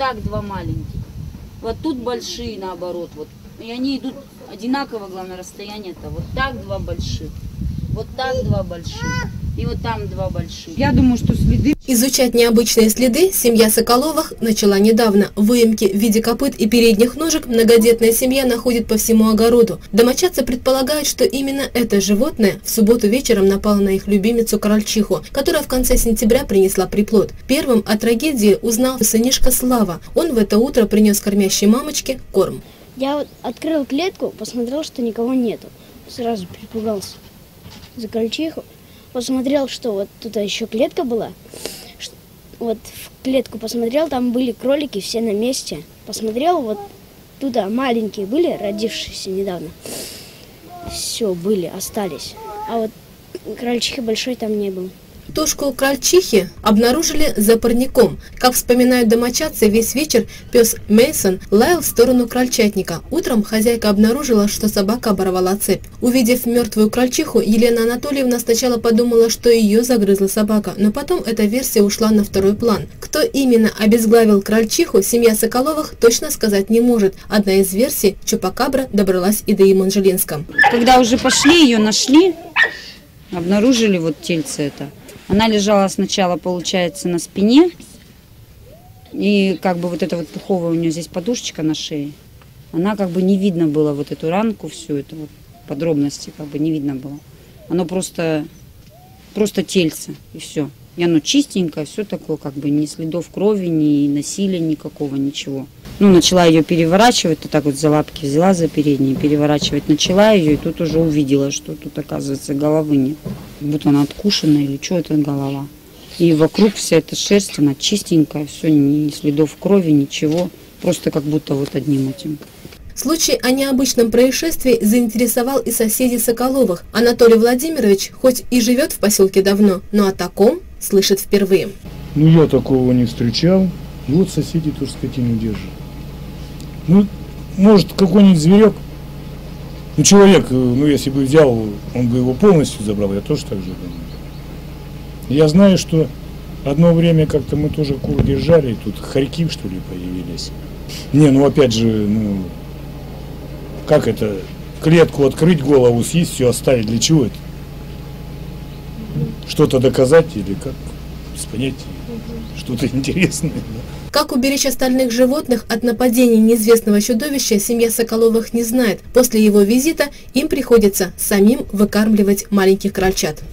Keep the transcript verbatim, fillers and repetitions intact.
так два маленьких. Вот тут большие наоборот. Вот. И они идут одинаково, главное, расстояние-то. Вот так два больших. Вот так два больших. И вот там два больших. Я думаю, что следы... Изучать необычные следы семья Соколовых начала недавно. Выемки в виде копыт и передних ножек многодетная семья находит по всему огороду. Домочадцы предполагают, что именно это животное в субботу вечером напало на их любимицу крольчиху, которая в конце сентября принесла приплод. Первым о трагедии узнал сынишка Слава. Он в это утро принес кормящей мамочке корм. Я вот открыл клетку, посмотрел, что никого нету. Сразу перепугался за крольчиху. Посмотрел, что вот тут еще клетка была. Вот в клетку посмотрел, там были кролики, все на месте. Посмотрел, вот туда маленькие были, родившиеся недавно. Все, были, остались. А вот крольчихи большой там не было. Тушку крольчихи обнаружили за парником. Как вспоминают домочадцы, весь вечер пес Мейсон лаял в сторону крольчатника. Утром хозяйка обнаружила, что собака оборвала цепь. Увидев мертвую крольчиху, Елена Анатольевна сначала подумала, что ее загрызла собака, но потом эта версия ушла на второй план. Кто именно обезглавил крольчиху, семья Соколовых точно сказать не может. Одна из версий – Чупакабра добралась и до Еманжелинска. Когда уже пошли, ее нашли, обнаружили вот тельце это. Она лежала сначала, получается, на спине, и как бы вот эта вот пуховая у нее здесь подушечка на шее, она как бы не видно было вот эту ранку, всю эту вот подробности как бы не видно было. Оно просто, просто тельце и все. И оно чистенькое, все такое, как бы ни следов крови, ни насилия никакого, ничего. Ну, начала ее переворачивать, вот так вот за лапки взяла за передние, переворачивать начала ее, и тут уже увидела, что тут, оказывается, головы нет. Будто она откушена или что это голова. И вокруг вся эта шерсть, она чистенькая, все, ни следов крови, ничего, просто как будто вот одним этим. Случай о необычном происшествии заинтересовал и соседей Соколовых. Анатолий Владимирович хоть и живет в поселке давно, но о таком слышит впервые. Ну, я такого не встречал. И вот соседи тоже скотину держат. Ну, может, какой-нибудь зверек. Ну, человек, ну, если бы взял, он бы его полностью забрал, я тоже так же думаю. Я знаю, что одно время как-то мы тоже кур держали, и тут хорьки, что ли, появились. Не, ну, опять же, ну, как это, клетку открыть, голову съесть, все оставить, для чего это? Что-то доказать или как? Без понятия. Что-то интересное. Как уберечь остальных животных от нападений неизвестного чудовища, семья Соколовых не знает. После его визита им приходится самим выкармливать маленьких крольчат.